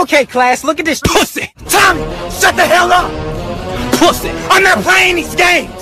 Okay, class, look at this pussy. Tommy, shut the hell up. Pussy. I'm not playing these games.